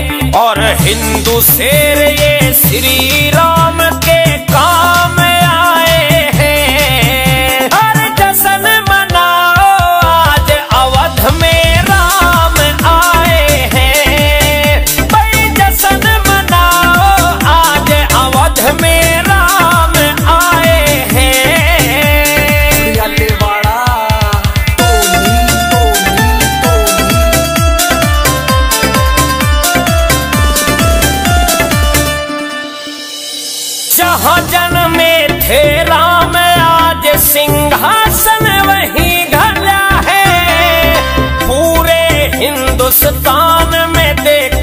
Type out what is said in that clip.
और हिंदू शेर ये श्री राम के काम आए हैं। हर जश्न मनाओ आज अवध में राम आए हैं। भाई जश्न मनाओ आज अवध में राम आए हैं। जहाँ जन्मे थे राम आज सिंहासन वहीं घला है। पूरे हिंदुस्तान में देख